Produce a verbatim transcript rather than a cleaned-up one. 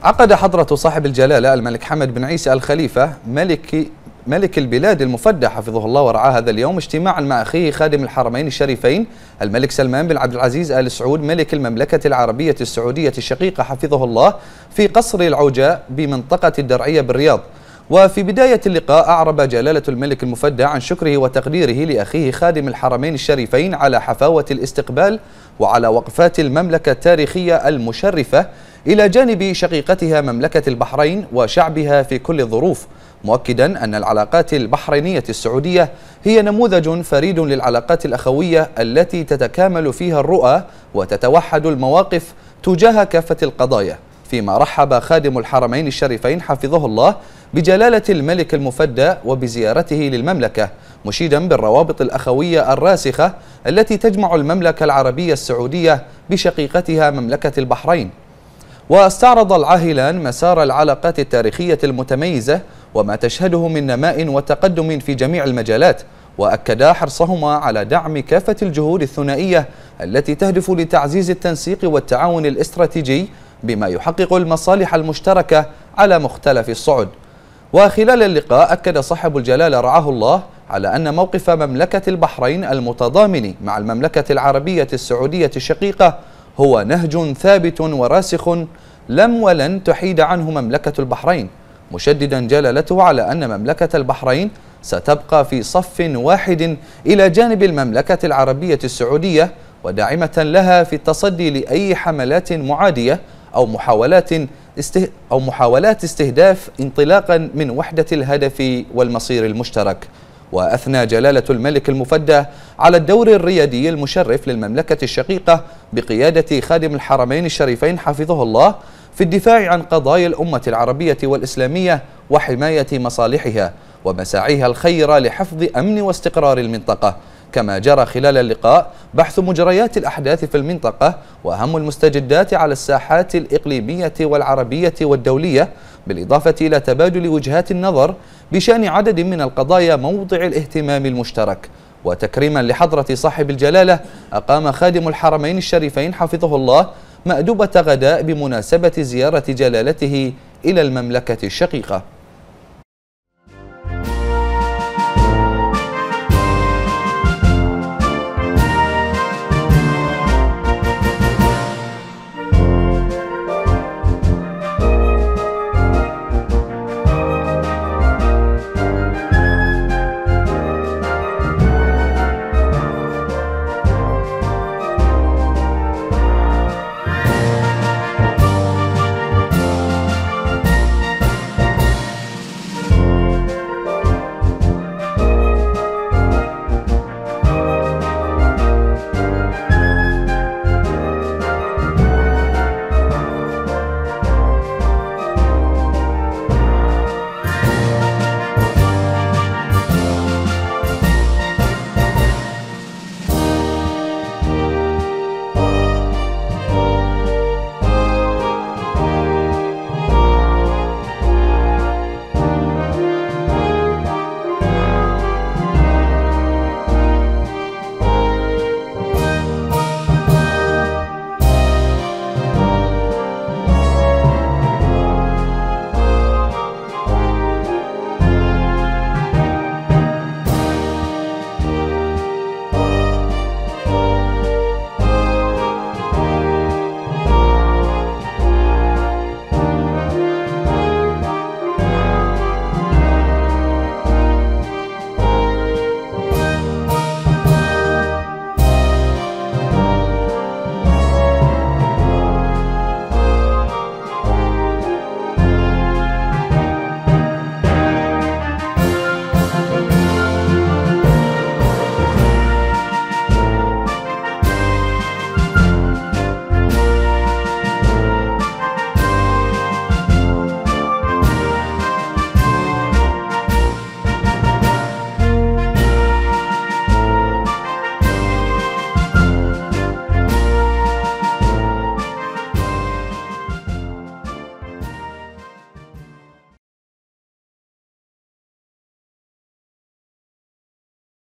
عقد حضرة صاحب الجلالة الملك حمد بن عيسى الخليفة ملك ملك البلاد المفدى حفظه الله ورعاه هذا اليوم اجتماعا مع أخيه خادم الحرمين الشريفين الملك سلمان بن عبد العزيز آل سعود ملك المملكة العربية السعودية الشقيقة حفظه الله في قصر العوجاء بمنطقة الدرعية بالرياض. وفي بداية اللقاء أعرب جلالة الملك المفدى عن شكره وتقديره لأخيه خادم الحرمين الشريفين على حفاوة الاستقبال وعلى وقفات المملكة التاريخية المشرفة إلى جانب شقيقتها مملكة البحرين وشعبها في كل الظروف، مؤكدا أن العلاقات البحرينية السعودية هي نموذج فريد للعلاقات الأخوية التي تتكامل فيها الرؤى وتتوحد المواقف تجاه كافة القضايا. فيما رحب خادم الحرمين الشريفين حفظه الله بجلالة الملك المفدى وبزيارته للمملكة، مشيدا بالروابط الأخوية الراسخة التي تجمع المملكة العربية السعودية بشقيقتها مملكة البحرين. واستعرض العاهلان مسار العلاقات التاريخية المتميزة وما تشهده من نماء وتقدم في جميع المجالات، وأكدا حرصهما على دعم كافة الجهود الثنائية التي تهدف لتعزيز التنسيق والتعاون الاستراتيجي بما يحقق المصالح المشتركة على مختلف الصعد. وخلال اللقاء أكد صاحب الجلالة رعاه الله على أن موقف مملكة البحرين المتضامن مع المملكة العربية السعودية الشقيقة هو نهج ثابت وراسخ لم ولن تحيد عنه مملكة البحرين، مشددا جلالته على أن مملكة البحرين ستبقى في صف واحد إلى جانب المملكة العربية السعودية وداعمة لها في التصدي لأي حملات معادية أو محاولات استه أو محاولات استهداف انطلاقا من وحدة الهدف والمصير المشترك. وأثنى جلالة الملك المفدى على الدور الريادي المشرف للمملكة الشقيقة بقيادة خادم الحرمين الشريفين حفظه الله في الدفاع عن قضايا الأمة العربية والإسلامية وحماية مصالحها ومساعيها الخيرة لحفظ أمن واستقرار المنطقة. كما جرى خلال اللقاء بحث مجريات الأحداث في المنطقة وأهم المستجدات على الساحات الإقليمية والعربية والدولية، بالإضافة إلى تبادل وجهات النظر بشأن عدد من القضايا موضع الاهتمام المشترك. وتكريما لحضرة صاحب الجلالة أقام خادم الحرمين الشريفين حفظه الله مأدبة غداء بمناسبة زيارة جلالته إلى المملكة الشقيقة.